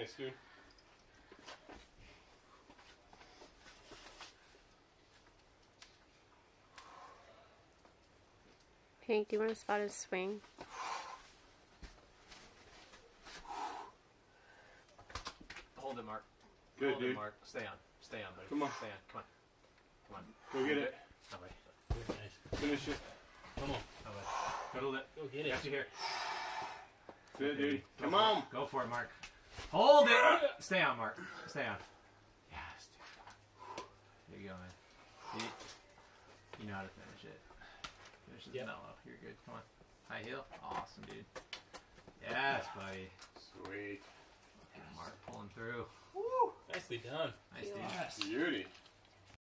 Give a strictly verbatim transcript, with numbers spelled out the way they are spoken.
Nice, dude. Hank, do you want to spot his swing? Hold it, Mark. Good, Hold dude. it, Mark. Stay on. Stay on, buddy. Come on. Stay on. Come on. Come on. Go get it. Oh, wait. Very nice. Finish it. Come on. Oh, wait. Hold it. Go get it. Got you here. That's it, dude. Go Come for on. it. Go for it, Mark. Hold it. Stay on, Mark. Stay on. Yes, dude. There you go, man. See? You know how to finish it. Finish it Yep. mellow. You're good. Come on. High heel. Awesome, dude. Yes, buddy. Sweet. Okay, Mark pulling through. Nicely done. Nice, dude. Yes. Beauty.